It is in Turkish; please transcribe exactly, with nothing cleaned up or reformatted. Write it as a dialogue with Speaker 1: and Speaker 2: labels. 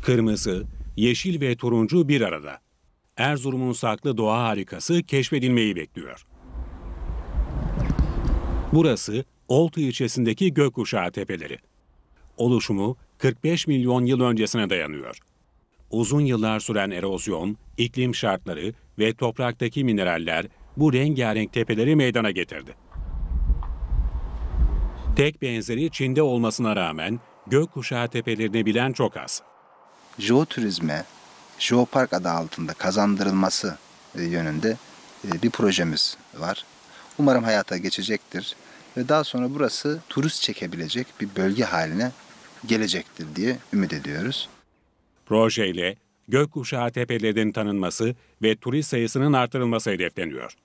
Speaker 1: Kırmızı, yeşil ve turuncu bir arada. Erzurum'un saklı doğa harikası keşfedilmeyi bekliyor. Burası Oltu ilçesindeki Gökkuşağı Tepeleri. Oluşumu kırk beş milyon yıl öncesine dayanıyor. Uzun yıllar süren erozyon, iklim şartları ve topraktaki mineraller bu rengarenk tepeleri meydana getirdi. Tek benzeri Çin'de olmasına rağmen Gökkuşağı Tepelerini bilen çok az.
Speaker 2: Jeoturizme, Jeopark adı altında kazandırılması yönünde bir projemiz var. Umarım hayata geçecektir ve daha sonra burası turist çekebilecek bir bölge haline gelecektir diye ümit ediyoruz.
Speaker 1: Projeyle Gökkuşağı Tepelerinin tanınması ve turist sayısının artırılması hedefleniyor.